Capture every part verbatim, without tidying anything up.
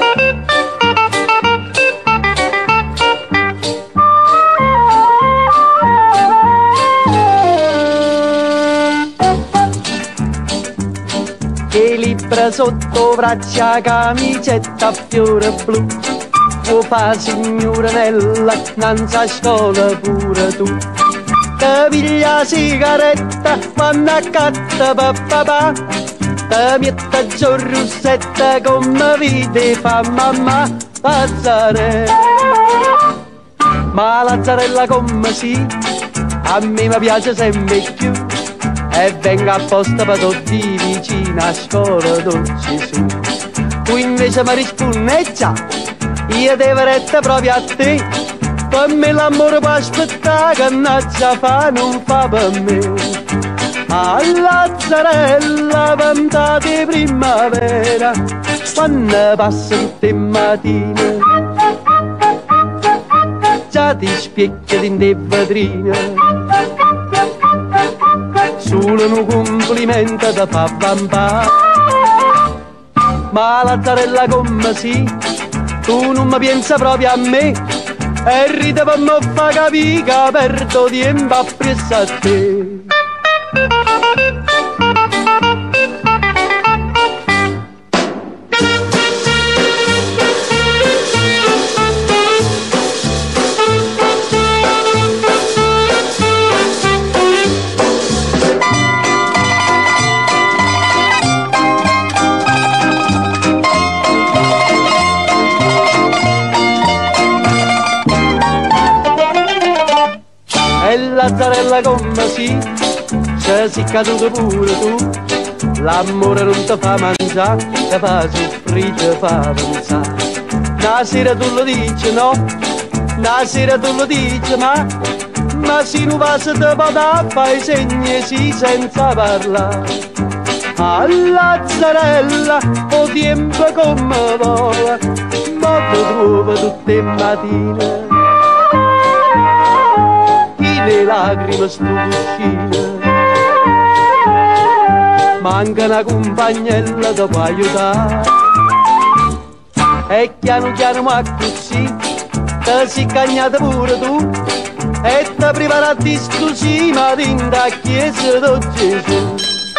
Che libra sotto braccia, camicetta a fiore blu, o fa signoranella, non sa scuola pure tu. Te piglia sigaretta, quando accatta papà, te mette giù russetta come vede fa mamma. Lazzarella, ma Lazzarella come sì, a me mi piace sempre più, e venga apposta per tutti vicino a scuola dolci su. Tu invece mi rispondi già, io devo retta proprio a te, per me l'amore può aspettare, che annaccia fa non fa per me. A Lazzarella vanta di primavera, quando passa tutte mattine, già ti specchia in te vetrine, solo un complimento da fa vampà. Ma Lazzarella come sì, tu non mi pensa proprio a me, e ride per me fa capire che perdo tempo appresso a te. Lazzarella come sì, se sei caduto pure tu, l'amore non ti fa mangiare, ti fa soffrire, ti fa pensare. Una sera tu lo dici no, una sera tu lo dici ma, ma se non passa te può fare i segni sì senza parlare. A Lazzarella o tempo come vola, ma ti trovo tutte le mattine, le lacrime sto cuscino, manca una compagnella che può aiutare, e piano piano ma così te si cagnata pure tu, e te preparati scusi ma dinda a chiesa di Gesù.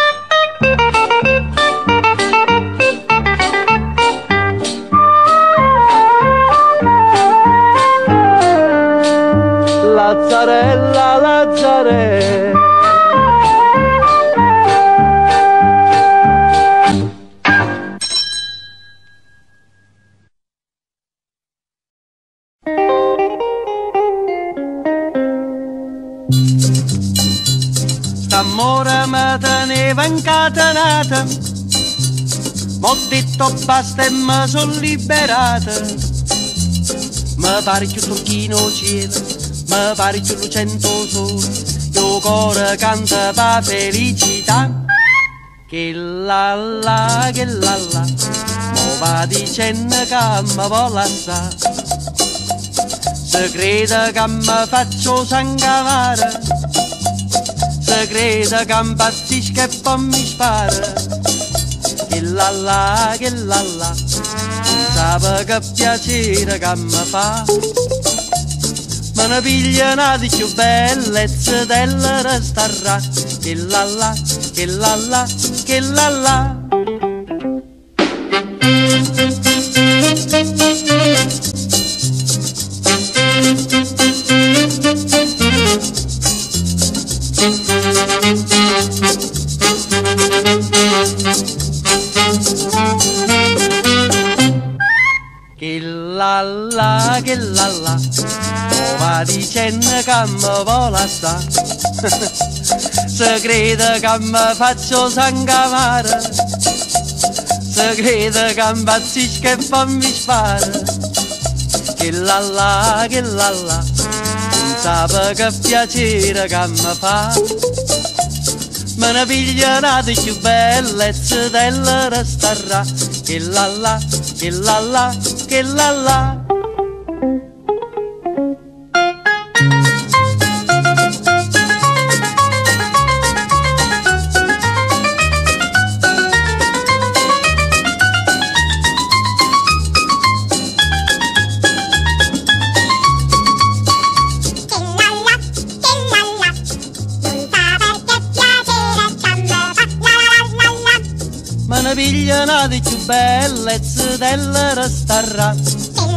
Lazzarella, Lazzarella, st'amore mi teneva incatenata, m'ho detto basta e mi son liberata, mi pare più turchino cielo, mi pare più lucento sole, io cuore canta pa felicità. Che la la, che la la, mo va dicendo che mi vuole assà, se crede che mi faccio sangavare, se crede che impazzisco e poi mi spara. Che la la, che la la, non sa che piacere che mi fa, me ne piglia una di più bellezza della restarà. Che la la, che la la, che la la. Che la la, che la la, mo va dicendo che mi vuole assà, se crede che mi faccio sangavare, se crede che impazzisco e poi mi spara. Che la la, che la la, non sa che piacere che mi fa, me ne piglia una di più bellezza della restarà. Che la la, che la la, che la la. una di più bellezze del restaurante.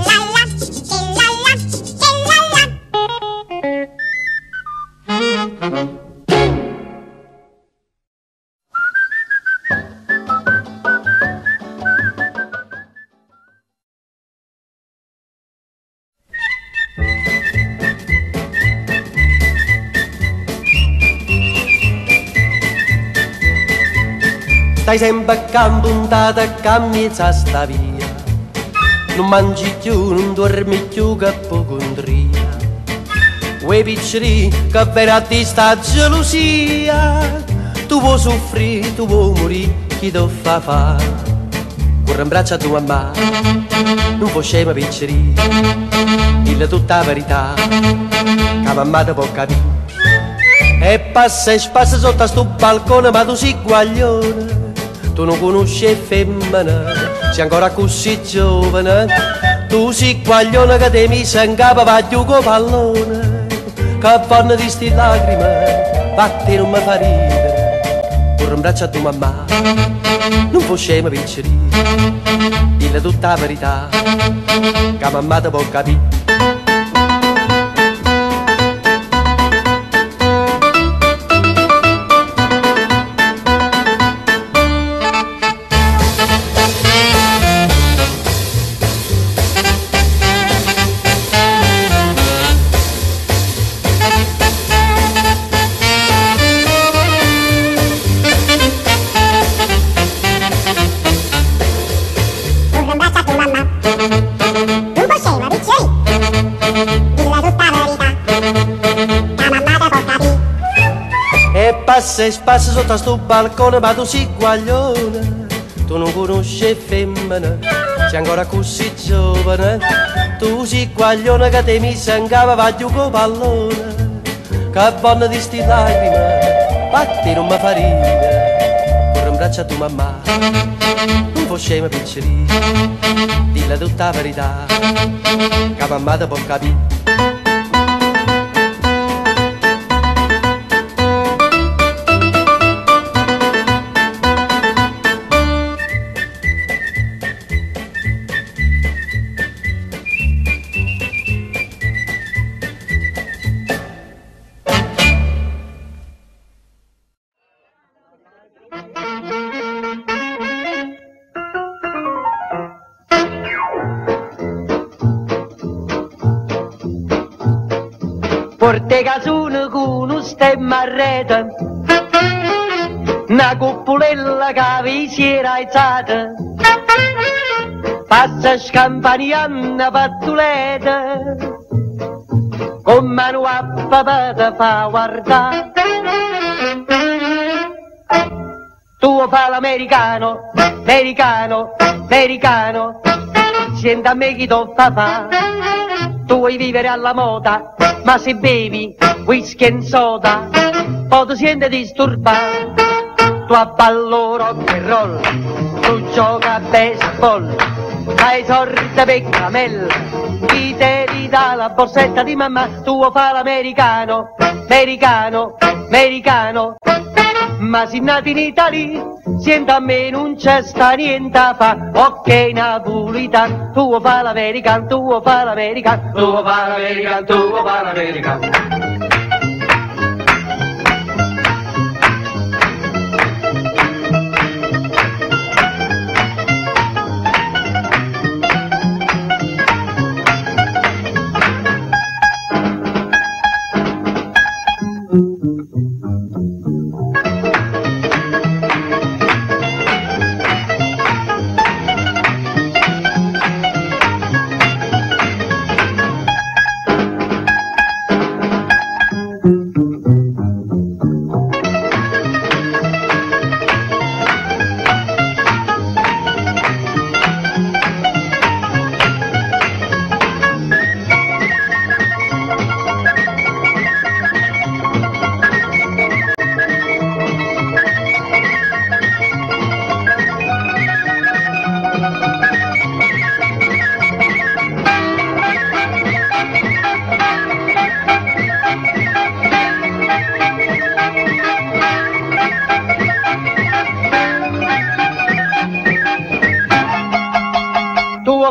Stai sempre a campo, puntata a camminare sta via. Non mangi più, non dormi più, che ipocondria. Quei piccoli che vera a te sta gelosia. Tu vuoi soffrire, tu vuoi morire, chi ti fa fare? Corre in braccio a tua mamma, non puoi scema piccoli. Dille tutta la verità, che mamma ti può capire. E passa e spassa sotto a sto balcone, ma tu sei guaglione. Tu non conosci femmina, sei ancora così giovane. Tu sei guaglione che ti mise in capo va giù con pallone. Che vanno di sti lacrime, batti non mi fa ridere. Corri in braccio a tua mamma, non puoi scema piccoli. Dille tutta la verità, che mamma ti può capire. Passa e spassa sotto a sto balcone, ma tu sei guaglione. Tu non conosci femmina, sei ancora così giovane. Tu sei guaglione che ti mise in capo va giù con pallone. Che vanno di sti lacrime, batti non mi fa ridere. Corri in braccio a tua mamma, non puoi scema piccoli. Dille tutta la verità, che mamma ti può capire. Porte casone con un stemma a rete, una cuppolella che vi si era alzata, passa scampanianna pattuleta, con mano a papà te fa guardare. Tu fa l'americano, americano, americano, senta a me chi ti fa fa. Tu vuoi vivere alla moda, ma se bevi whisky e soda, poi ti senti disturbato. Tu a ballo rock and roll, tu gioca a baseball, hai sorte per camel, chi te li dà la borsetta di mamma. Tu fa l'americano, americano, americano, ma si nati in Italia, senta a me non c'è sta niente a fa. Ok napolitano, tu fa l'americano, tu fa l'americano, tu fa l'americano, tu fa l'americano.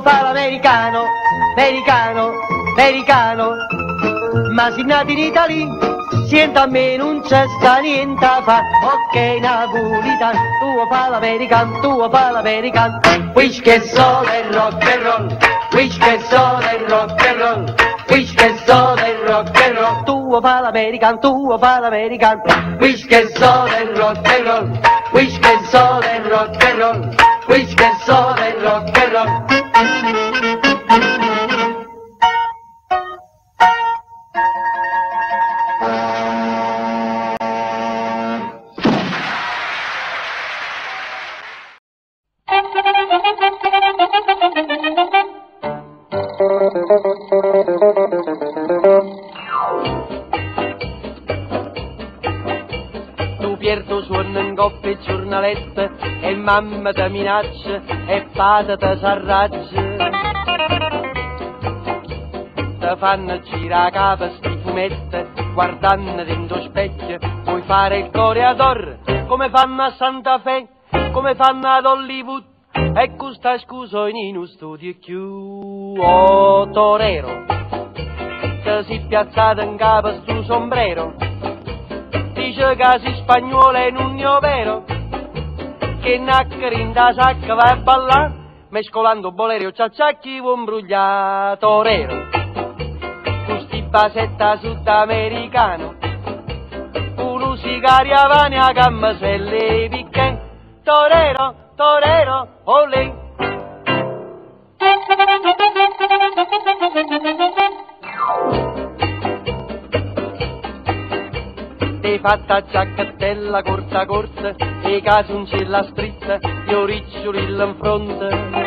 fa l'americano, americano, americano. Ma si nati in Italia, siente a me non c'è sta niente a fa. Ok, napolitano, tu fa l'americano, tu fa l'americano. Which che so del rock and roll, which che so del rock and roll, which che so del rock and roll. Tu fa l'americano, tu fa l'americano. Which che so del rock and roll, which che so del rock and roll, which che so del rock and roll. Tu Pierto suona in coppia giornaletta e mamma ti minaccia e padre ti s'arraggia. Ti fanno girare capo sti fumetti guardando dentro specchio, puoi fare il coreador come fanno a Santa Fe, come fanno ad Hollywood. E questa scusa in uno studio più. Oh torero, ti si piazzato in capo stu sombrero, dice che si spagnolo è un io vero, che naccari in da sacca va a ballare, mescolando bolero e ciacciacchi un brugliato torero. Questi basetta sudamericano, uno sigari avani a gamma se le picche, torero, torero, olè. Ti fatta giacchettella corta corta e casoncella stritta, io riccioli in fronte.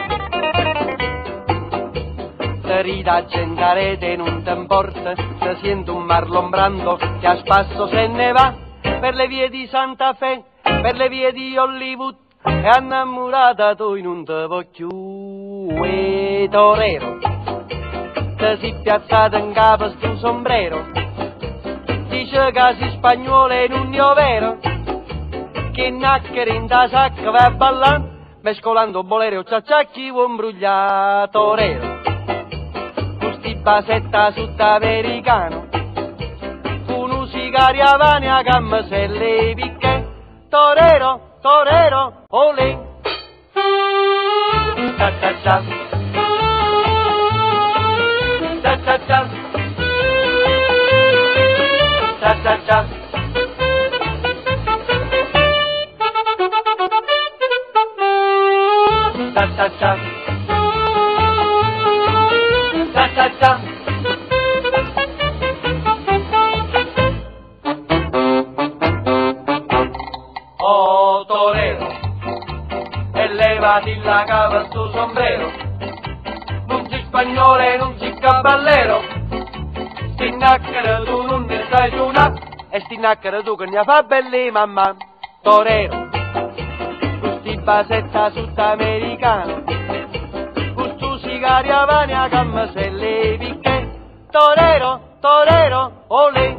Te rida gentarete non t'importa, se sento un Marlon Brando che a spasso se ne va per le vie di Santa Fe, per le vie di Hollywood. E innamorata tu non te vuoi più, e torero, te si piazzata in capo stu sombrero, dice che si spagnolo è un io vero, che naccari in da sacca va a ballare, mescolando bolero e ciacciacchi un brugliato torero. Questi basetta sudamericano, uno sigari avani a gamma se le picche, torero, torero, olè. Ta ta ta. Ta ta ta. Ta ta ta. Ta ta ta. Ta ta ta. Oh torero, e levati la cava sul sombrero, non si spagnolo e non si caballero, sti nacchere tu non ne sai suonare, e sti nacchere tu che ne fa belli mamma. Torero, questi basetta sudamericano, questo sigari avani a gamma se le picche, torero, torero, olè.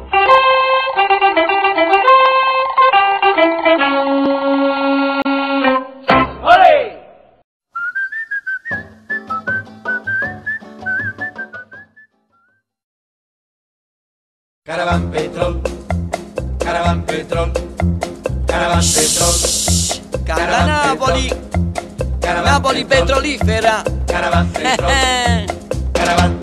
Caravan petrol, caravan petrol, caravan petrol, Cara Napoli, Napoli petrolifera. Caravan petrol, caravan.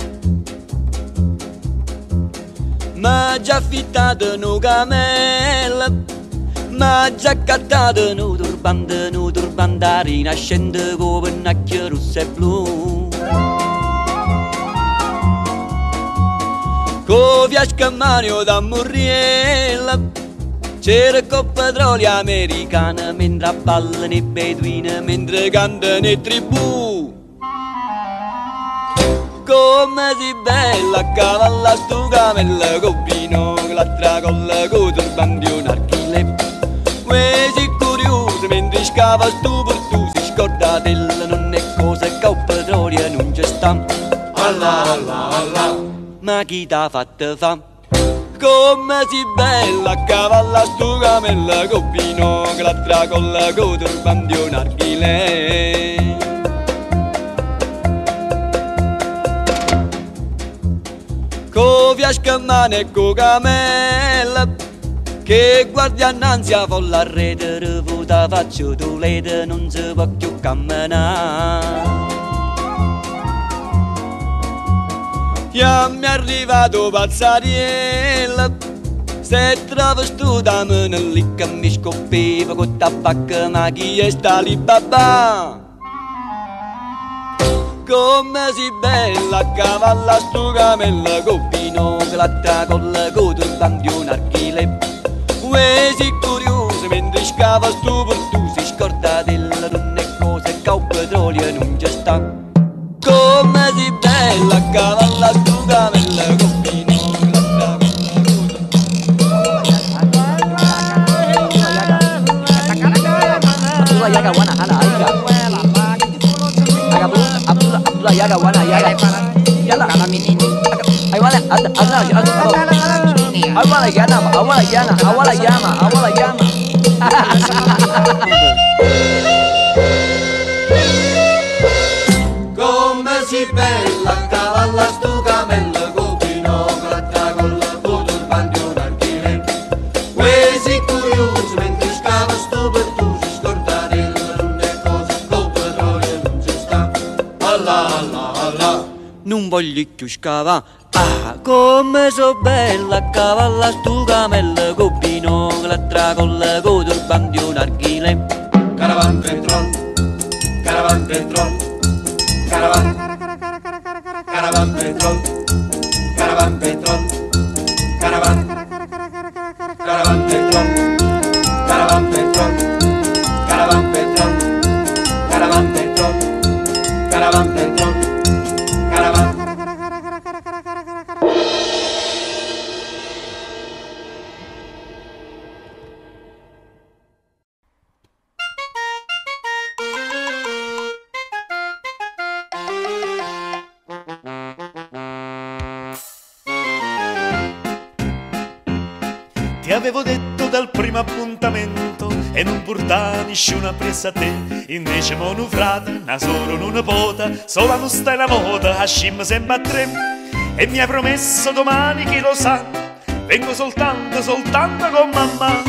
Ma già affittato no camel, ma già cattato no turbante, no turbante rinascente con pennacchie rosse e blu. Con via Scammanio da Murriella, c'era con petrolio americana, mentre ballano i beduini, mentre cantano i tribù. Come si bella a cavalla sto camella, con vino, con l'altra colla, con turbante un archile. Uè si curioso, mentre scava sto portu, si scorda della non è cosa che con petrolio non c'è sta. Allah, Allah, Allah. Ma chi t'ha fatto fa? Come si bella a cavalla sto camella, con vino, con l'altra colla, con turbante un archile. a scammare con camella, che guardi annanzi a folla a rete, revuta faccio tu lete, non si può più camminare. Io mi è arrivato Pazzariella, se travestita me ne lì che mi scoppiva con tabacco, ma chi è sta lì babà? Come si bella a cavalla stu camella, con binocolo con la coda di un archile. Uè si curioso mentre scava stu portu, si scorda delle donne e cose che il petrolio non c'è sta. Come si bella a cavalla stu camella, con binocolo Abdullah yaga wana hana aiga Abdullah Abdullah Abdullah yaga wana yaga yalla ay wala adna ay wala yana ay wala yana ay wala yama ay wala yama Come si bella a cavalla stu camella, con binocolo con la coda di un archile. Uè si curioso mentre scava stu portu, si scorda delle donne cose che il petrolio non c'è sta. Allah Allah Allah, non voglio più scava. Ah, come so bella a cavalla stu camella, con binocolo con la coda di un archile. caravan petrol, caravan petrol, caravan, caravan petrol, caravan petrol, caravan, caravan petrol, caravan petrol, caravan petrol, caravan petrol, caravan petrol, caravan. Ti avevo detto dal primo appuntamento e non portanisci una presa a te, invece mo nu frate, una solo una pota, solo non stai la moda, a scim sempre a tre, e mi hai promesso domani, chi lo sa, vengo soltanto, soltanto con mamma.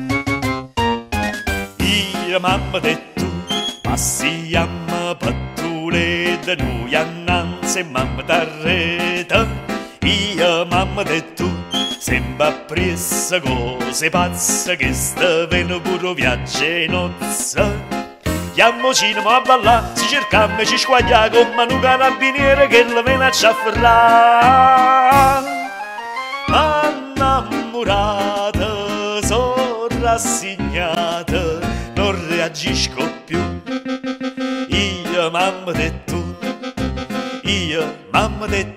Io mamma detto, passiamo pattule da noi annanzi, mamma t'arreta, io mamma detto, sembra appressa cose pazze che sta veno pure viaggio e nozze. Chiamo cinema a ballare, si cercammo e ci squaglia come un carabiniere che la vena a afferrare. Ma innamorata, sono rassegnata, non reagisco più. Io mamma detto, io mamma detto.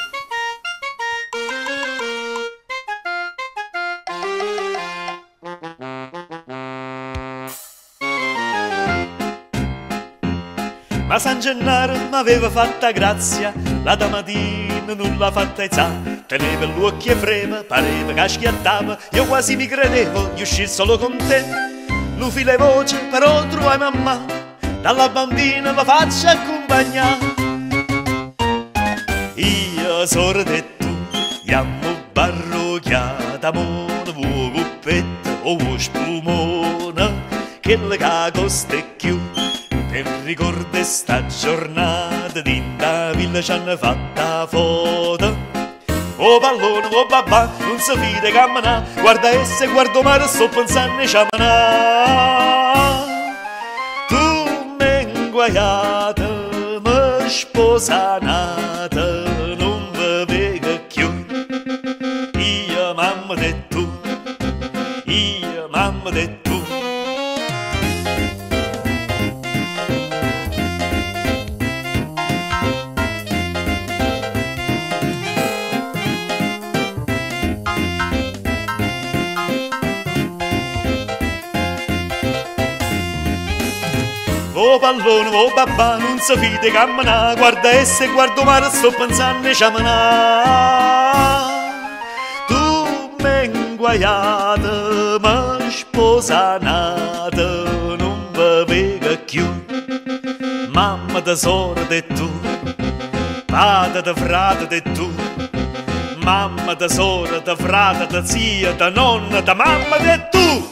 Ma San Gennaro m'aveva fatta grazia, la domattina non l'ha fatta izza, teneva l'occhio e frema, pareva che schiattava, io quasi mi credevo di uscire solo con te. Non file voce, però trovai mamma, dalla bambina la faccia accompagnare. Io sono detto, chiamo barrocchiata, mono, vuo cuppetta o vuo spumona, che le costa è più. Per ricordare sta giornata d'inda villa ci hanno fatta foto. Oh pallone, oh babà, non si fide camminà, guarda esse, guardo mare, sto pensando a ciamanà. Tu m'hai inguaiata, mi sposanata, non vi vedo più. Io mamma detto, io mamma detto. Oh pallone, oh babà, non si fide camminà, guarda esse, guardo mare, sto pensando a ciamanà. Tu m'hai inguaiata, ma sposanata, non vi vedo più. Mamma tesoro de tu, padre de frate de tu, mamma, da sora, da frate, da zia, da nonna, da mamma, e tu!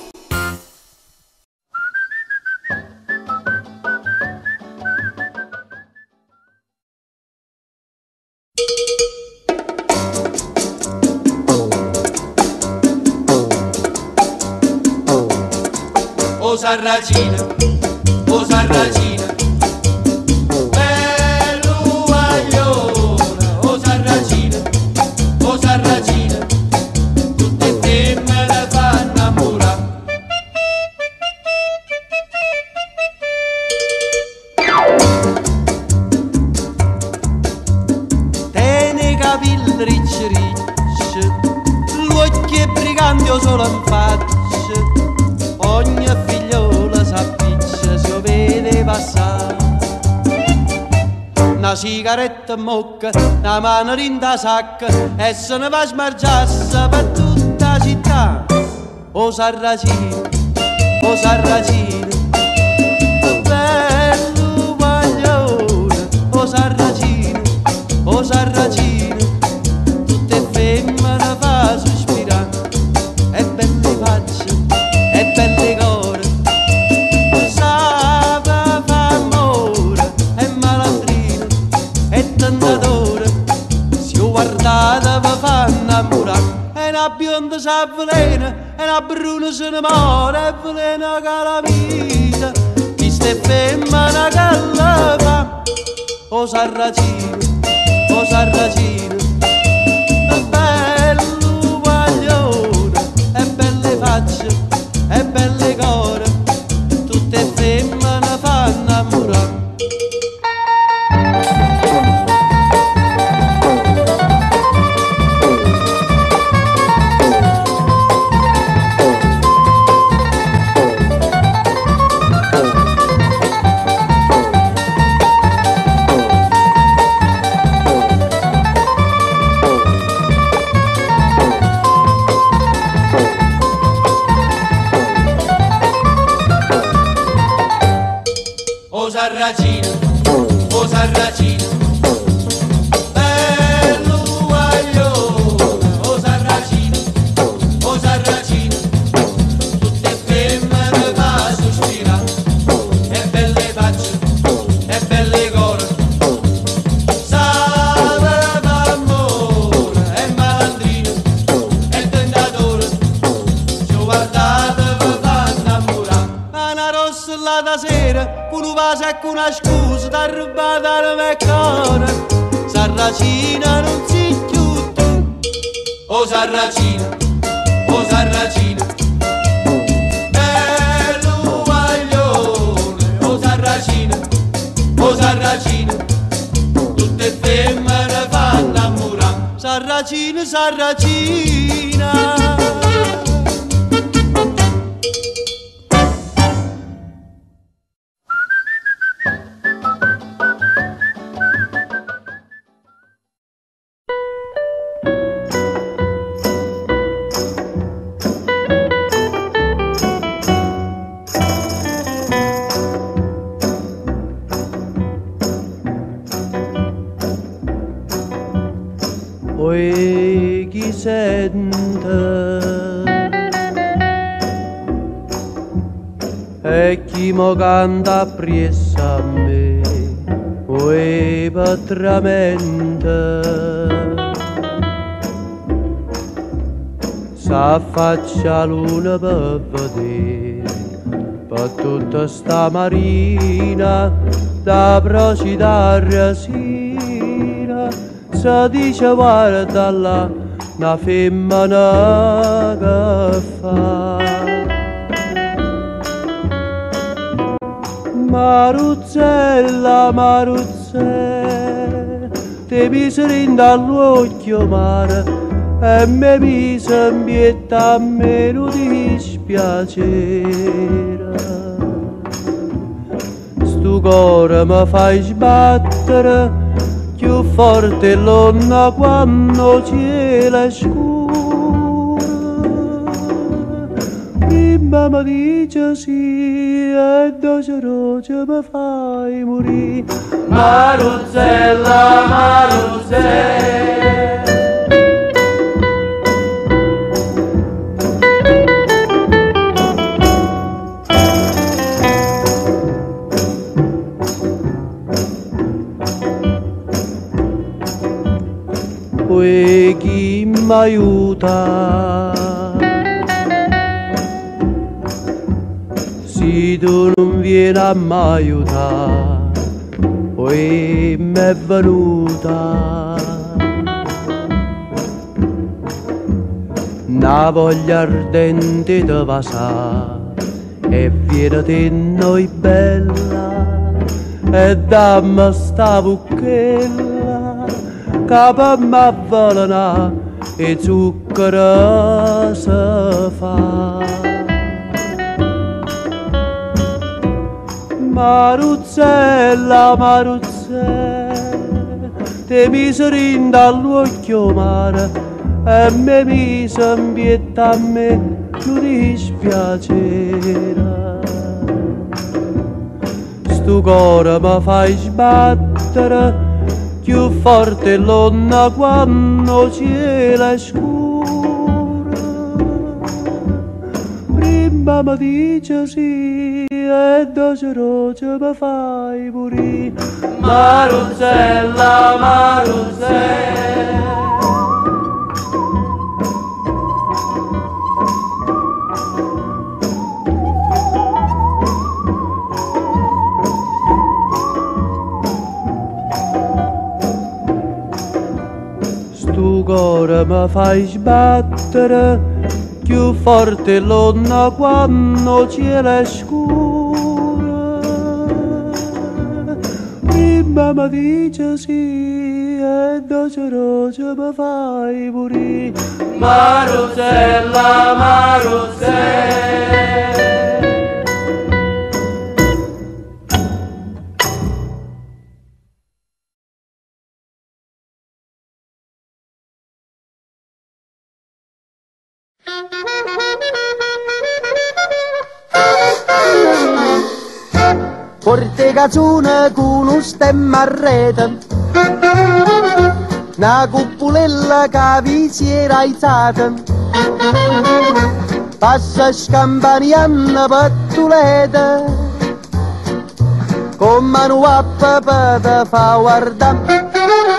O Sarracina, o Sarracina, bell'uagliona, o Sarracina, o Sarracina, tutte femmine fanno innamorare. Tiene i capelli ricci ricci, l'occhio è brigante o solo in faccia, ogni figliola s'appiccia se lo vede passare. Una sigaretta in bocca, una mano in da sacca e se ne va a smargiarsi per tutta la città. O Sarracina, o Sarracina, bello guaglione, o Sarracina, o Sarracina, tutte femmine fa sospirare, e belle facce, e belle core, sa fa amore, e malandrino, e tentatore, se io guardate vi fa innamorare, e una bionda s'avvelena, e una bruna se ne muore, e velena che la vita, chi ste femmina che la fa, o Sarracina, o Sarracina, è bello guaglione, e belle facce, e belle core, tutte femmine fanno innamorare. O Sarracina, o Sarracina, bello guaglione, o Sarracina, o Sarracina, tutte femmine fa sospirare, e belle facce, e belle core, sa fa amore, e malandrino, e tentatore, se guardate vi fa innamorare. Una rossa là da sera, con un vaso e con una scusa, t'ha rubato al meccone, Sarracina non si chiude. O Sarracina, o Sarracina, bello guaglione, o Sarracina, o Sarracina, tutte femmine fanno innamorare. Sarracina, Sarracina. Oi chi sente e chi mo canta appresso a me, oi patramente s'affaccia luna per vedere per tutta sta marina da procida resina. Si dice guarda là una femmina che fa Maruzzella, Maruzzella, ti mise dall'occhio mare e mi mise in pietà a me non dispiacere. Stu cuore mi fai sbattere più forte l'onna quando cielo è scuro. Prima mi dice sì e doce roce mi fai morire. Maruzzella, Maruzzella, e chi mi aiuta. Se tu non vieni a mi aiutare, poi mi è venuta una voglia ardente di passare e viene di noi bella e dammi sta bucchella che per me avvelena e zucchero si fa. Maruzzella, Maruzzella, te miseri dall'occhio mare e me mise in pietà a me non dispiacere. Sto cuore mi fai sbattere più forte l'onna quando cielo è scuro. Prima mi dice sì e doce roce mi fai morire. Maruzzella, Maruzzella. Sto cuore mi fai sbattere più forte l'onna quando cielo è scuro. Prima mi dice sì e doce roce mi fai morire. Maruzzella, Maruzzella. Porte cazzone con un stemma a rete, una cupolella che vi si era alzata, passa scampanianna pattulete, con mano a papà te fa guardare.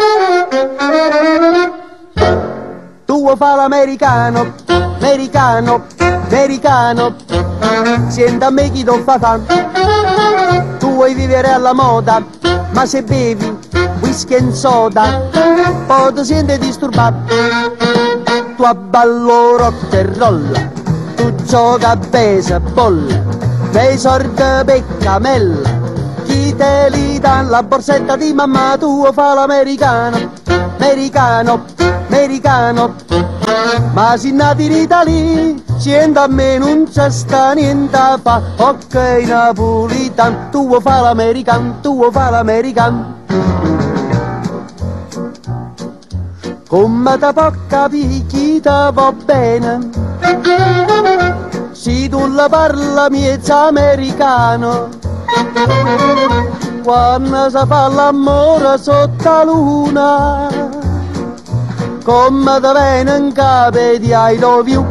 Tu fa l'americano, americano, americano, senta a me chi ti fa fare. Tu vuoi vivere alla moda, ma se bevi whisky e soda, poi ti senti disturbato. Tu abballo rock e roll, tu gioca a baseball, dei sordi peccamella, chi te li dà la borsetta di mamma, tu fa l'americano, americano, americano. Ma se nati in Italia, siendo a me non c'è sta niente a fa. Ok napolitan, tu vuoi fa l'americano, tu vuoi fa l'americano. Come te può capire chi te va bene, se tu la parla miezza americano. Quando si fa l'amore sotto la luna, come te viene in capo di I love you.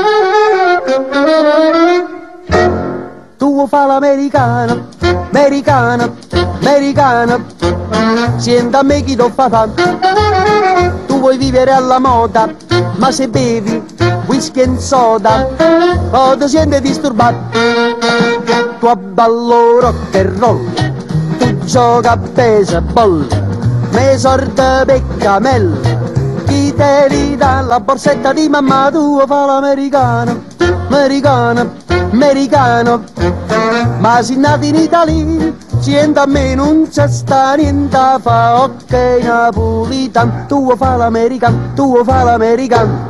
Tu fa l'americano, americano, americano, senta a me chi ti fa fare. Tu vuoi vivere alla moda, ma se bevi whisky e soda, o ti senti disturbato. Tu abballo rock e roll, tu gioca a baseball, me sorte peccamella, chi te li dà la borsetta di mamma, tu fa l'americano, americano, americano. Ma se nati in Italia, sienta a me non c'è sta niente a fa. Ok napolitan, tu fa l'americano, tu fa l'americano.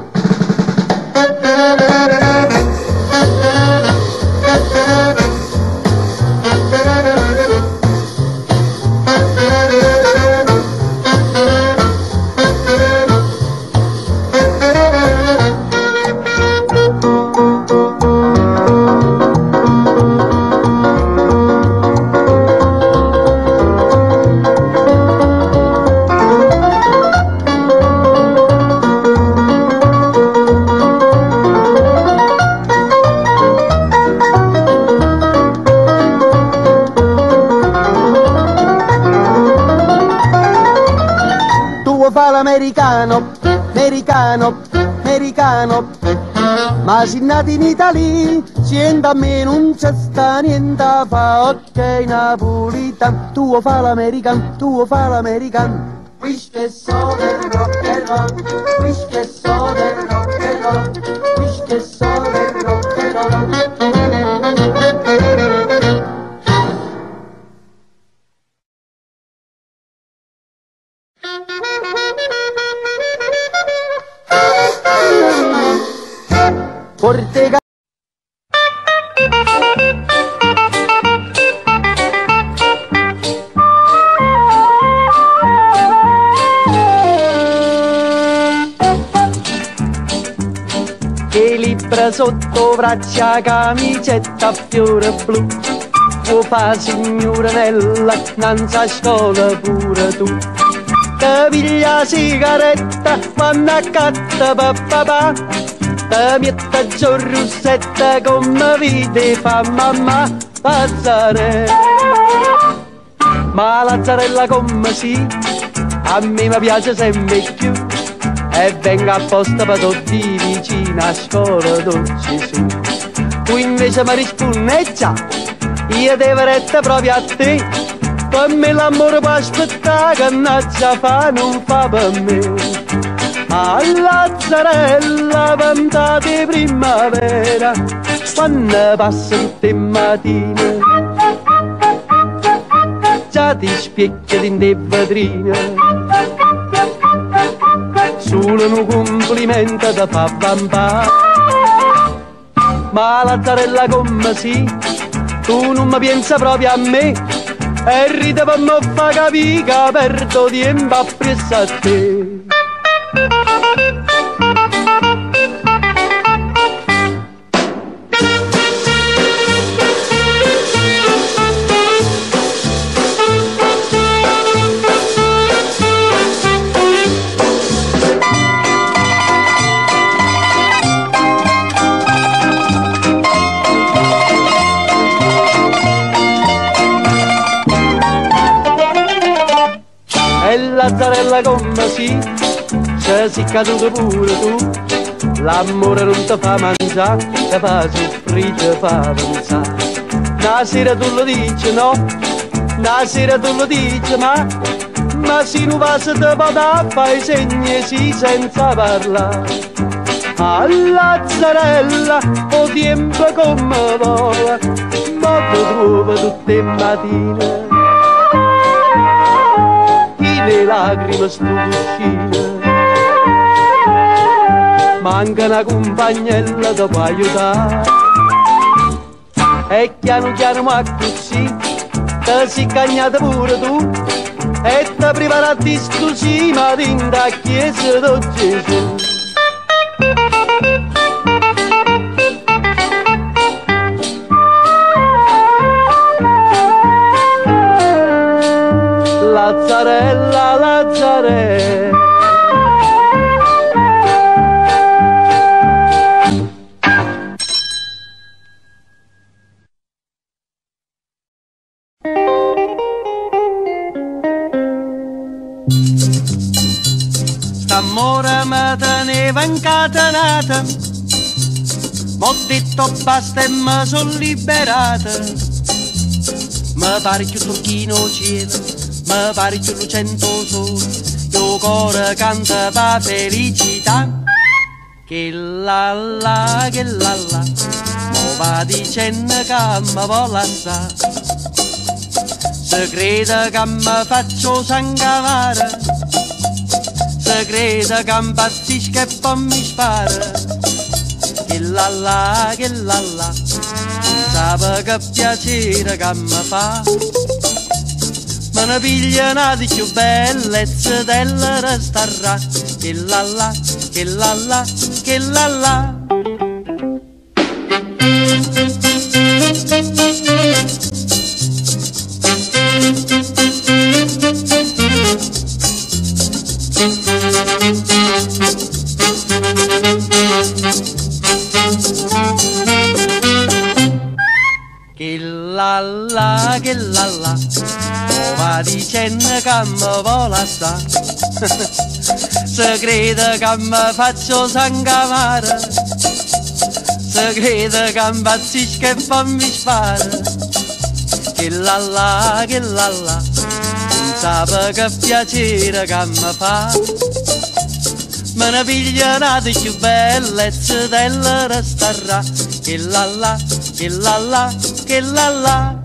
L'americano, americano, americano. Ma se nati in Italia, sienta a me non c'è sta niente a fa, ok napolitan, tu fa l'american, tu fa l'american. Wish che so del rock and roll, wish che so del rock and roll, wish che so del rock and roll. Portega che libra sotto braccia, camicetta a fiore blu, può fa signoranella, nanza a scuola pure tu. Te piglia sigaretta, quando accatta papà, te mette giù russetta come vide fa mamma Lazzarella. Ma Lazzarella come sì, a me mi piace sempre più, e venga apposta per tutti vicini a scuola dolci su. Tu invece mi rispondi già, io devo retta proprio a te, per me l'amore può aspettare, che nazza fa non fa per me. A Lazzarella vanta di primavera, quando passa tutte mattine, già ti specchia in te vetrine, solo un complimento da fa vampà. Ma Lazzarella come sì, tu non mi pensa proprio a me, e ride per me fa capire che perdo tempo appresso a te. Lazzarella come sì, ci sei caduto pure tu, l'amore non ti fa mangiare, ti fa soffrire, ti fa pensare. Una sera tu lo dici no, una sera tu lo dici ma, ma se non va se ti può fare i segni sì senza parlare. A Lazzarella o tempo come vola, ma ti trovo tutte le mattine, le lacrime sto cuscino, manca una compagnella da può aiutare, e piano piano ma così te si cagnata pure tu, e te preparati scusi ma dinda a chiesa do Gesù. Lazzarella, Lazzarella. St'amore mi teneva incatenata, m'ho detto basta e mi son liberata. Mi pare più turchino cielo, mi pare più lucento sole, il cuore canta pa felicità. Che la la, che la la, mo va dicendo che mi vuole assare. Se crede che mi faccio sangamare, se crede che impazzisco e poi mi spara. Che la la, che la la, sape che piacere che mi fa. Me ne piglia una di più bellezza della restarà. Che la la, che la la, che la la. Che la la, che la la, va dicendo penna che mi vola sta. Se crede che mi faccio sangamare, se crede che impazzisco e fammi spara. Che la la, che la la, non sape che piacere che mi fa. Me ne piglia una di più bellezze della resterà. Che la la, che la la, che la la.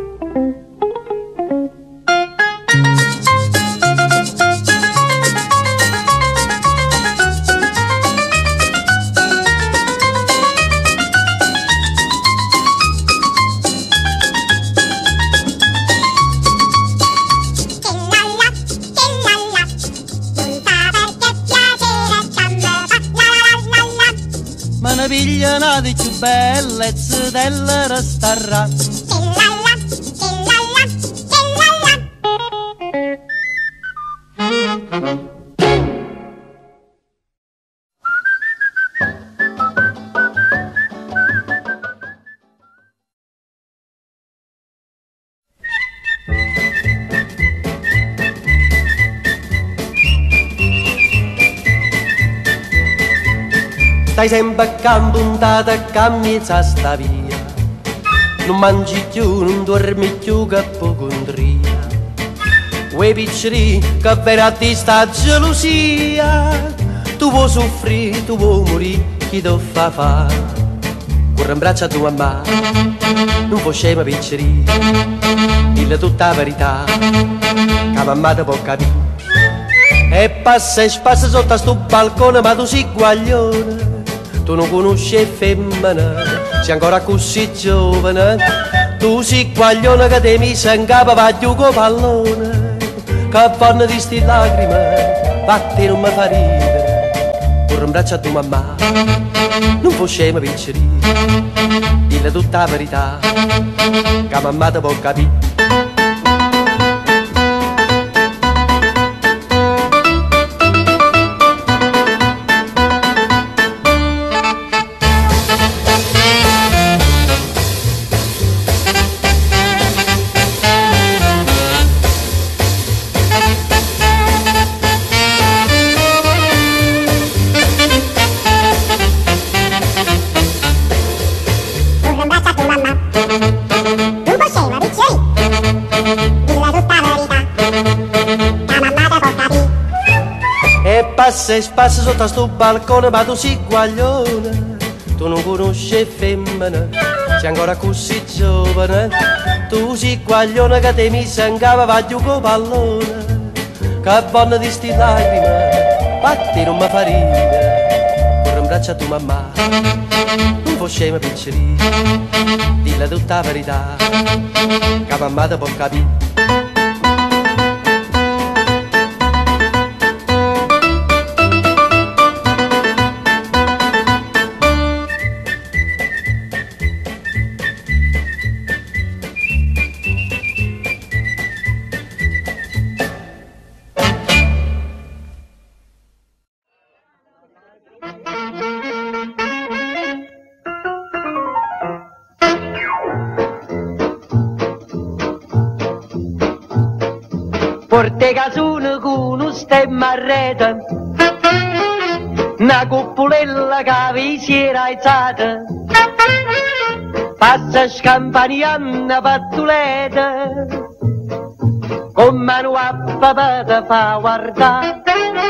Me ne piglia una di più bellezze della resterà. Stai sempre a campo puntata a camminare sta via. Non mangi più, non dormi più che ipocondria. Quei piccoli che per a te sta gelosia. Tu vuoi soffrire, tu vuoi morire, chi ti fa fare? Corre in braccio a tua mamma, non puoi scema piccoli. Dille tutta la verità, che mamma ti può capire. E passa e spassa sotto a sto balcone, ma tu sei guaglione. Tu non conosci femmina, sei ancora così giovane. Tu sei guaglione che te mi sei in capo, va giù con pallone. Che vanno di sti lacrime, batti non mi fa ridere. Corre in braccio a tua mamma, non puoi scema piccoli. Dille tutta la verità, che mamma ti può capire. Passa e spassa sotto a sto balcone, ma tu sei guaglione. Tu non conosci femmina, sei ancora così giovane. Tu sei guaglione che te mi sei in capo, va giù con pallone. Che buona di sti lacrime, batti non mi fa ridere. Corre in braccio a tua mamma, non puoi scema piccoli. Dille tutta la verità, che mamma ti può capire. Porte casune con un stemma a rete, una cuppolella che vi si era alzata, passa scampanianna pattuleta, con mano a papà te fa guardare.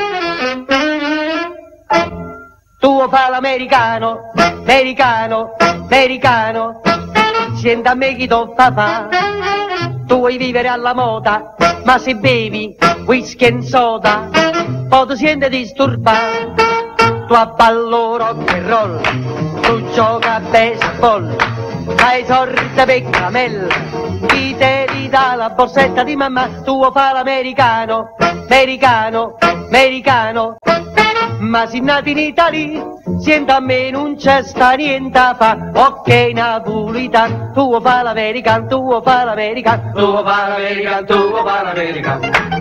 Tu fa l'americano, americano, americano, senti a me chi ti fa fa. Tu vuoi vivere alla moda, ma se bevi whisky e soda, poi ti senti disturbato. Tu abballo rock and roll, tu gioca a baseball, hai sorte per camella, chi te li dà la borsetta di mamma. Tu fa l'americano, americano, americano, ma si nati in Italia, senta a me non c'è sta niente a fa. Ok napolitan, tu fa l'american, tu fa l'american, tu fa l'american, tu fa l'american.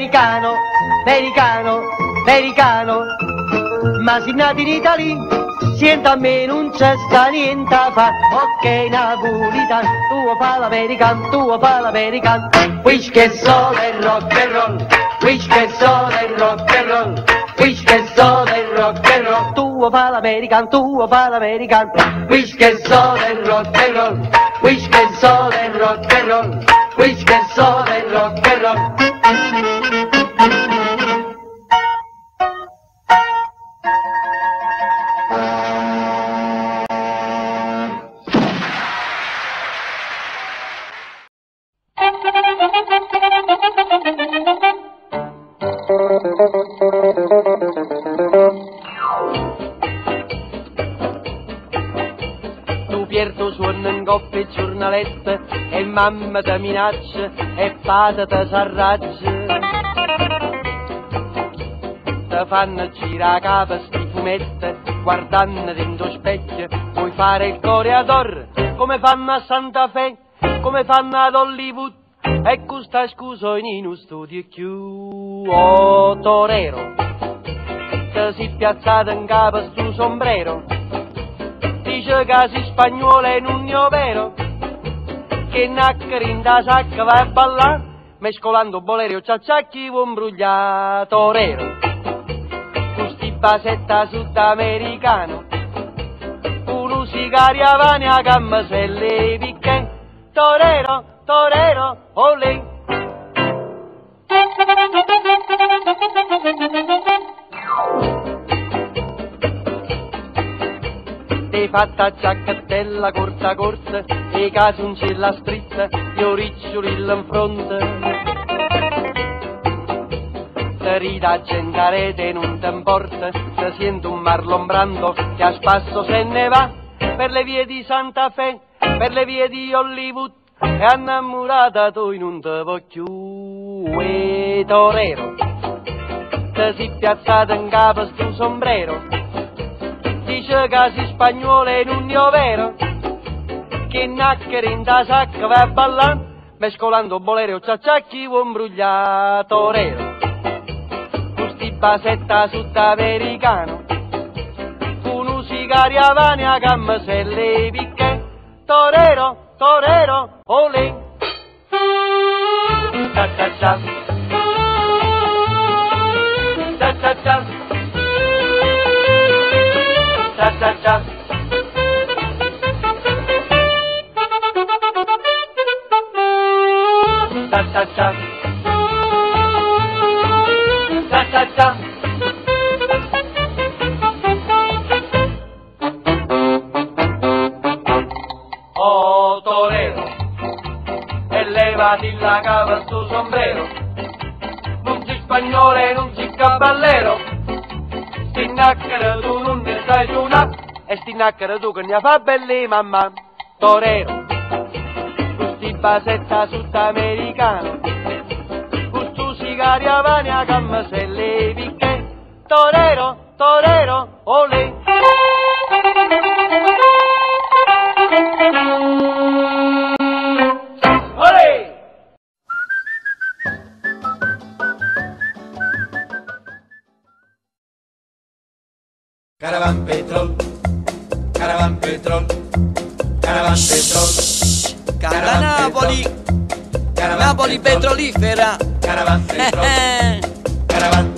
americano, americano, americano. Ma se nati in Italia, sienta a me non c'è sta niente a fa. Ok napolitano, tu fa l'americano, tu fa l'americano. Wish che so del rock and roll, wish che so del rock and roll, wish che so del rock and roll. Tu fa l'americano, tu fa l'americano. Wish che so del rock and roll, wish che so del rock and roll, wish che so del rock and roll. Tu Pierto suona in coppia e giornalette e mamma ti minaccia e padre ti s'arraggia. Ti fanno girare capo sti fumetti guardando dentro specchio, vuoi fare il coreador come fanno a Santa Fe, come fanno ad Hollywood. E questa scusa in uno studio più. Oh torero, che si piazzato in capo stu sombrero, dice che si spagnolo è un io vero, che naccari in da sacca va a ballare, mescolando bolero ciacciacchi un bruglia. Torero, questi basetta sudamericano, uno sigari avani a gamma se le picche. Torero, torero, olè. Ti fatta giacchettella corta corta e casoncella stritta, io riccioli in fronte. Te rida gente rete non te importa, se sento un Marlon Brando che a spasso se ne va per le vie di Santa Fe, per le vie di Hollywood. E innamorata tu non te vuoi più. E torero, te si piazzata in capo stu sombrero, dice che si spagnolo è un io vero, che nacchere in da sacca va a ballare, mescolando bolero ciacciacchi un bruglia. Torero, questi basetta sudamericano, uno sigari avani a gamma se le picche. Torero, torero, olè. Cha cha cha, cha cha cha, cha cha cha. Cha cha cha, cha cha cha. Oh torero, e levati la cava sto sombrero, non si spagnolo e non si caballero, sti nacchere tu non ne sai suonare, e sti nacchere tu che ne fa belli mamma. Torero, questi basetta sudamericano, questo sigari avani a gamma se le picche. Torero, torero, olè. Olè! Caravan petrol, caravan petrol, caravan petrol. Canta Napoli, Napoli petrolifera. Caravan petrol, caravan.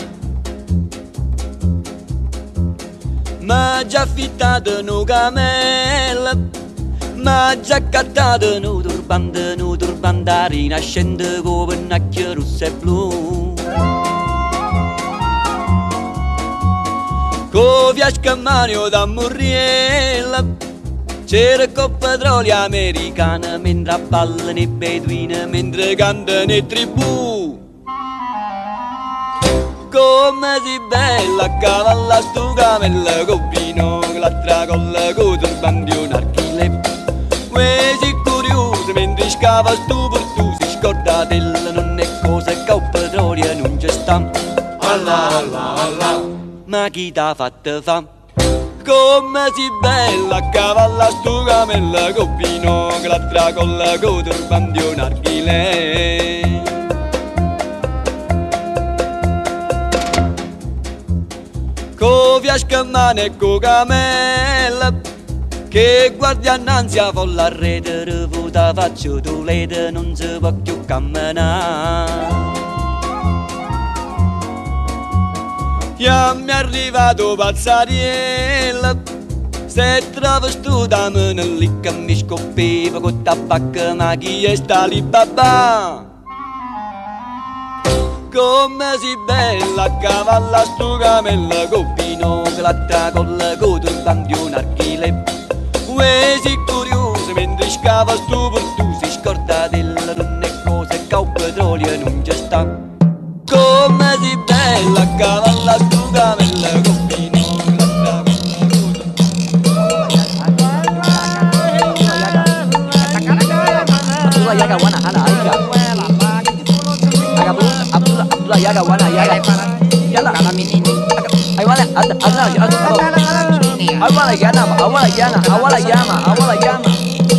Ma già affittato no camel, ma già cattato no turbante, no turbante rinascente con pennacchie rosse e blu. Con fiasca in mano da Murriella, c'era con petrolio americana, mentre ballano i beduini, mentre cantano i tribù. Come si bella a cavalla sto camella con vino, con l'altra colla con turbante un archile. Uè si curioso mentre scava sto portu, si scorda della non è cosa che il petrolio non c'è sta. Allah, Allah, Allah. Ma chi t'ha fatto fa? Come si bella a cavalla sto camella con vino, con l'altra colla con turbante un archile. fiasca mane con camella, che guardi annanzi a folla rete, revuta faccio tu lede, non si può più camminare. Io mi è arrivato pazzariella, se travestita me ne lì che mi scoppiva con tabacco, ma chi è sta lì babà? Come si bella a cavalla stu camella, con binocolo a tracolla, con turbante un archile. Uè si curioso mentre scava stu portu, si scorda della donna e cose che il petrolio non c'è sta. Come si bella a cavalla stu camella, con binocolo a tracolla. Abdullah yaga wana hana aiga. Abdullah Abdullah Abdullah yaga wana yaga. Yalla. Ay wala ad adna ad. Ay wala yana ay wala yana ay wala yama ay wala yama.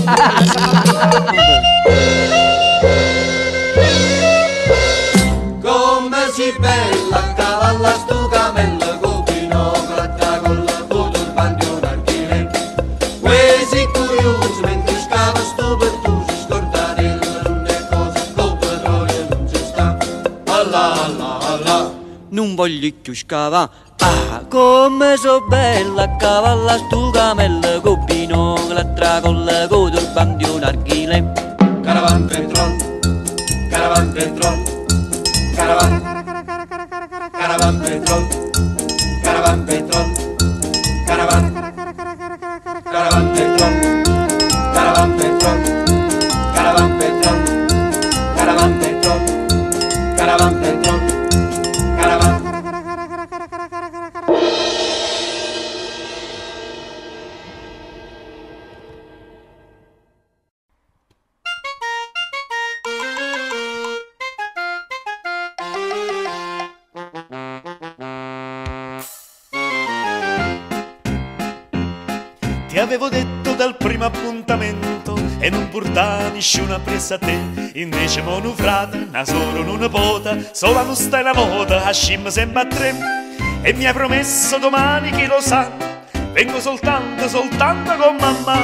Come si bella a cavalla stu camella, con binocolo a tracolla, con turbante un archile. Uè si curioso mentre scava stu pertu, si scorda della donna e cose, col petrolio non ci sta. Allah Allah Allah. Non voglio più scava. Ah, come so bella a cavalla stu camella, con binocolo a tracolla, con turbante un archile. Caravan petrol, caravan petrol, caravan, caravan petrol, caravan petrol, caravan, caravan petrol, caravan petrol, caravan petrol, caravan petrol, caravan petrol, caravan. Ti avevo detto dal primo appuntamento e non portare nessuna presa a te. Invece mo nu frate, una solo non pota, sola non stai la moda, a scim sempre a tre. E mi hai promesso domani, chi lo sa, vengo soltanto, soltanto con mamma.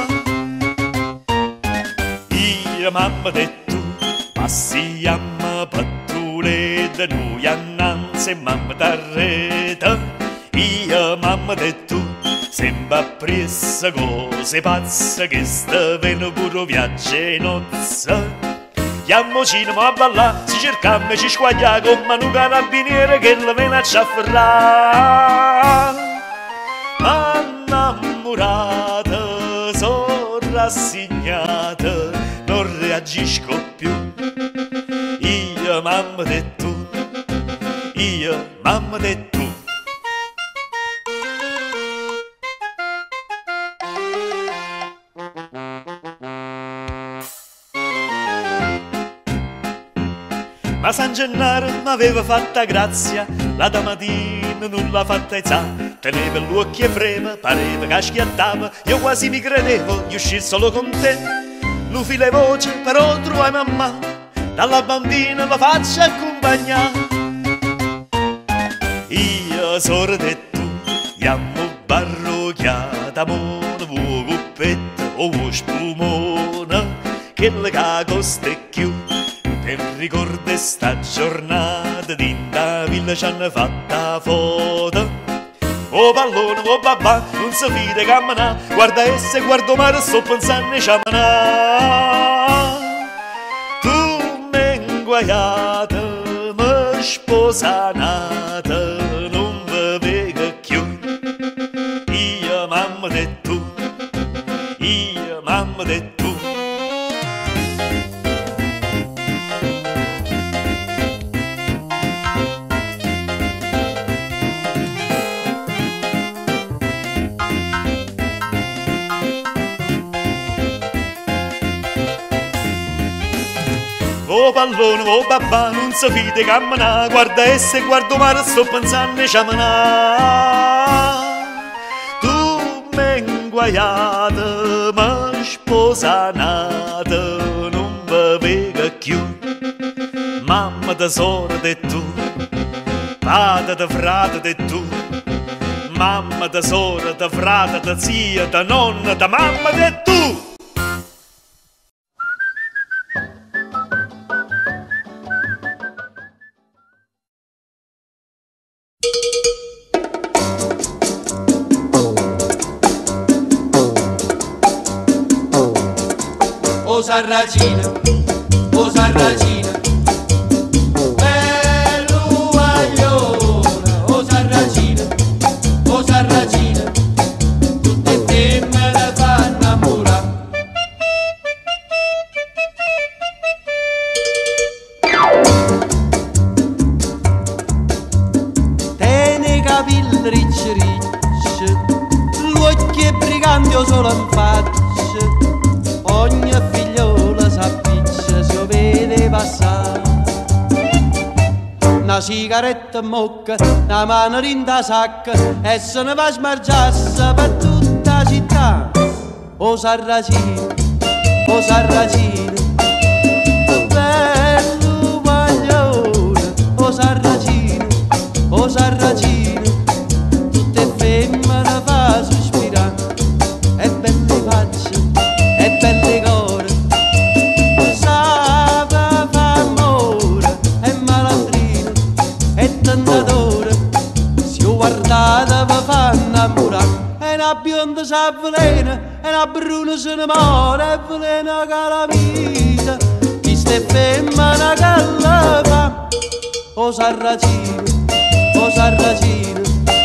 Io mamma detto, passiamo pattule da noi annanzi e mamma t'arreta. Io mamma detto, sembra pressa cose pazze che sta veno pure viaggio e nozze. Chiamo cinema a ballare, si cercammo e ci squaglia come un carabiniere che la vena ci afferra. Ma innamorata, sono rassegnata, non reagisco più. Io mamma detto, io mamma detto. Ma San Gennaro m'aveva fatta grazia, la domattina non l'ha fatta izza. Teneva gli occhi e frema, pareva che schiattava, io quasi mi credevo di uscire solo con te. Lui fi le voci, però trovai mamma, dalla bambina la faccia accompagnare. Io sorda e tu, iammo barrocchiata, mono, vuo cuppetta o vuo spumona, che le costa è chiù. E ricorda sta giornata d'inda villa ci hanno fatta foto. Oh pallone, oh babà, non si fide camminà, guarda esse, guardo mare, sto pensando a ciamanà. Tu m'hai inguaiata, mi sposanata, non vi vedo più. Io mamma de tu, io mamma de tu. Oh pallone, oh babà, non si fide camminà, guarda esse, guardo mare, sto pensando a ciamanà. Tu m'hai inguaiata, ma sposanata, non mi vedo più. Mamma tesoro de tu, padre de frate de tu, mamma, da sora, da frate, da zia, da nonna, da mamma, e tu! O Sarracina, o Sarracina, bello guagliona, o Sarracina, o Sarracina, tutte femmine fanno innamorare. Tiene capelli ricci ricci, l'occhio è brigante solo in faccia, ogni figliola s'appiccia se lo vede passare. Una sigaretta in bocca, una mano in da sacca e se ne va a smargiarsi per tutta la città. O Sarracina, o Sarracina, bello guaglione, o Sarracina, o Sarracina, tutte femmine fa sospirare, e belle facce, e belle core, sape fa amore, e malandrina, e tentatore, se io guardate vi fa innamorare. E una bionda s'avvelena, e una bruna se ne muore, e velena che la vita, questa è femmina che la fa. O Sarracina, o Sarracina,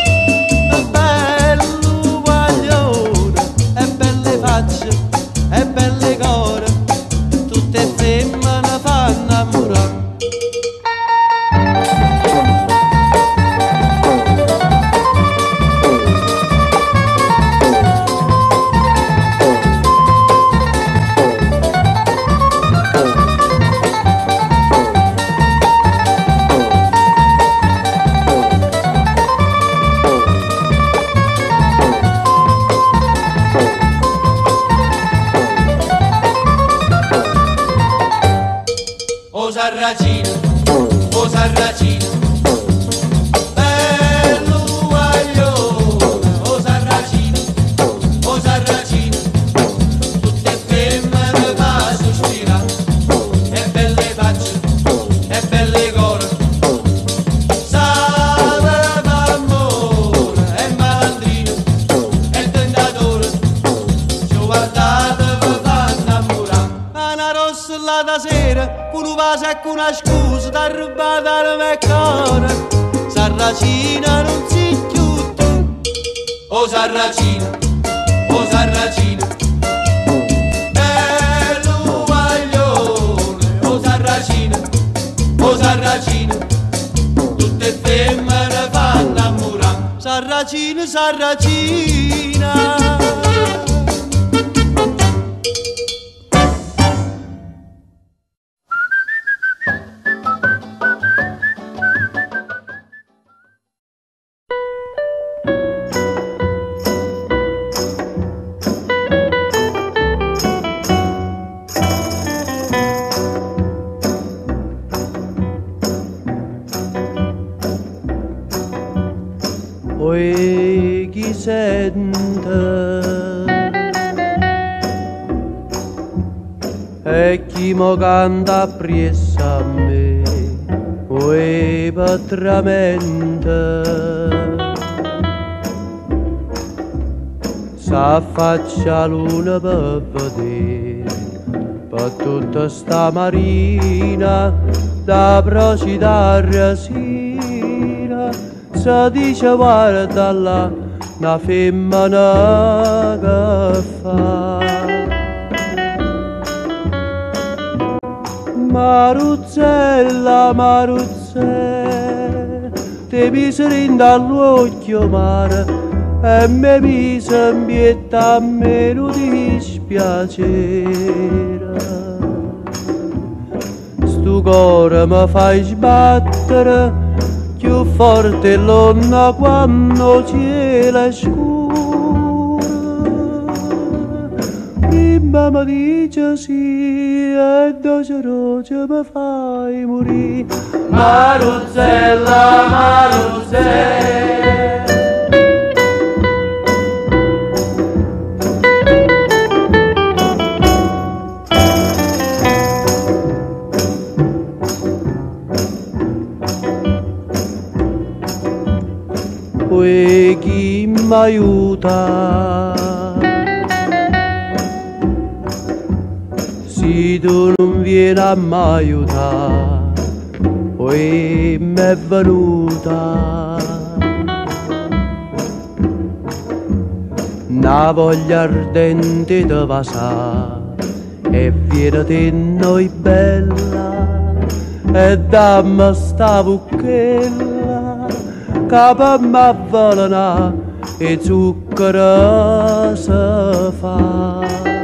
bello guaglione, e belle facce, e belle core, tutte femmine fanno innamorare. O Sarracina, o Sarracina, bello guaglione, o Sarracina, o Sarracina, tutte femmine fa sospirare, e belle facce, e belle core, sape fa amore, e malandrino, e tentatore, se guardate vi fa innamorare. Una rossa là da sera, con un vaso e con una scusa, da rubata al meccone. Sarracina non si chiude. O Sarracina, o Sarracina, bello guaglione, o Sarracina, o Sarracina, tutte femmine fanno innamorare. Sarracina, Sarracina. Oi chi sente e chi mo canta appresso a me, oi patramente s'affaccia luna per vedere per tutta sta marina da procida resina. Si dice guarda là una femmina che fa Maruzzella, Maruzzella, ti miseri dall'occhio mare e mi mise in pietà a me non dispiacere. Stu cuore mi fai sbattere più forte l'onna quando il cielo è scuro. Prima mi dice sì e doce roce mi fai morire. Maruzzella, Maruzzella, mi aiuta. Se tu non vieni a mi aiutare, poi m'è venuta una voglia ardente di vasare e viene di noi bella e dammi sta bucchella che per m'avvelenà e zucchero si fa.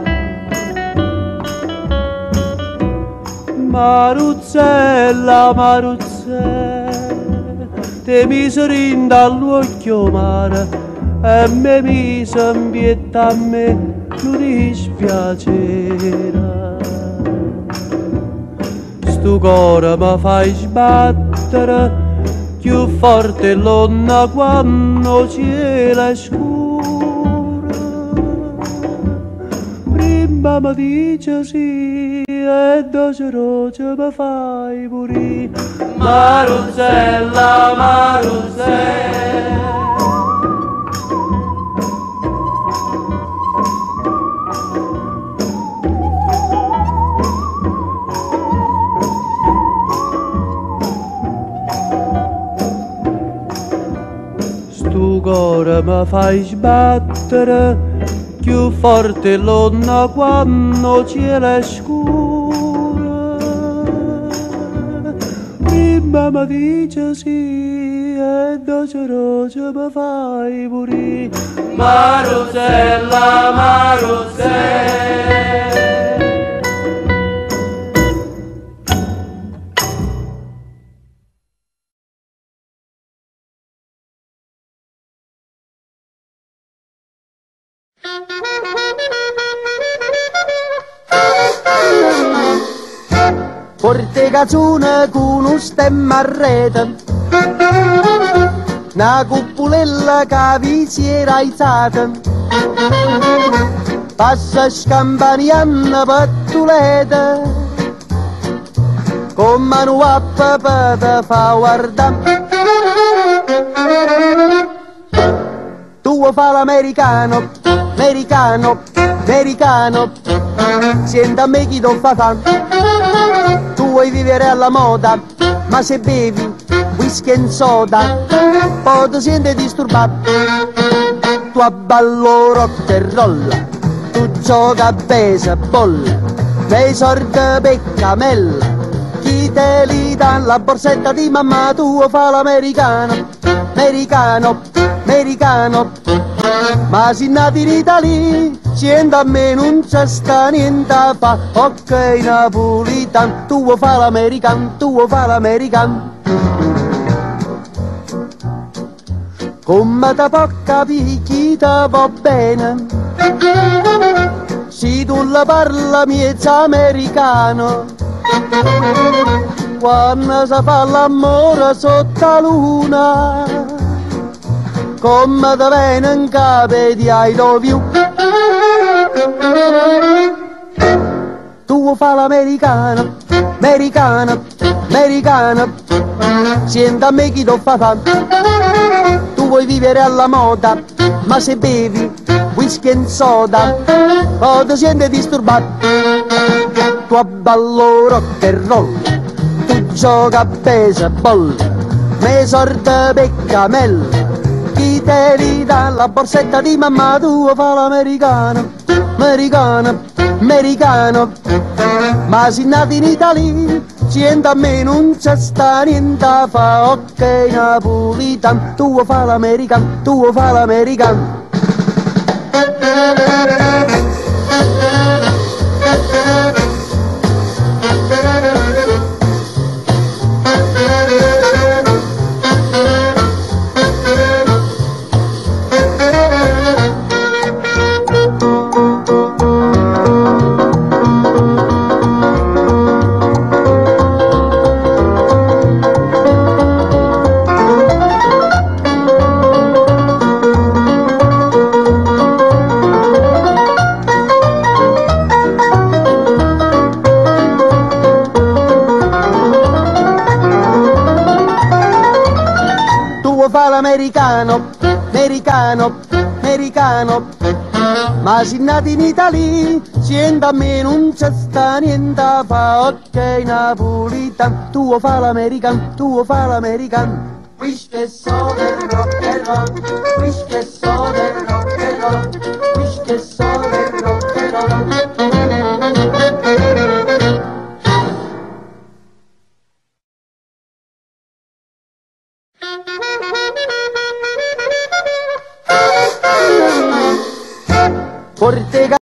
Maruzzella, Maruzzella, te mise rinda all'occhio mare e me mise in pietà a me non dispiacere. Sto cuore mi fai sbattere più forte l'onna quando cielo è scuro. Prima mi dice sì e doceroce mi fai morire. Maruzzella, Maruzzella, sto cuore mi fai sbattere più forte l'onna quando cielo è scuro. Prima mi dice sì e doceroce mi fai morire. Maruzzella, Maruzzella. Porte cazzone con un stemma a rete, una cupolella che vi si era alzata, passa scampanianna pattuleta, con mano a papà te fa guardare. Tu fa l'americano, americano, americano, senta a me chi ti fa fare. Tu vuoi vivere alla moda, ma se bevi whisky e soda, poi ti senti disturbato. Tu abballo rock e roll, tu gioca a baseball, lei sorte peccamella, chi te li dà la borsetta di mamma, tu fa l'americano, americano, americano, ma si nati in Italia, siendo a me non c'è sta niente a fa, ok napolitan, tu fa l'americano, tu fa l'americano. Come te può capire chi te va bene, se tu la parla miezza americano, quando si fa l'amore sotto la luna, come te viene in capo di I love you. Tu fa l'americano, americano, americano, senta a me chi ti fa fare. Tu vuoi vivere alla moda, ma se bevi whisky e soda, poi ti senti disturbato. Tu abballo rock and roll, tu gioca a baseball, me sorte peccamella, chi te li dà la borsetta di mamma, tu fa l'americano, americano, americano, ma si nati in Italia, siendo a me non c'è sta niente a fa, ok napolitan, tu fa l'americano, tu fa l'americano. Americano, americano, americano, ma si nati in Italia, siendo a me non c'è sta niente a fa, ok napolitan, tu fa l'americano, tu fa l'americano. Wish che so del rock and roll, wish che so del rock and roll, wish che so del rock and roll. Porte